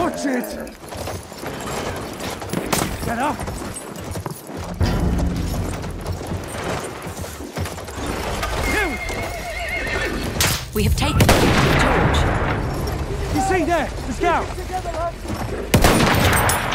Watch it! Get up! We have taken George. You see there, the scout!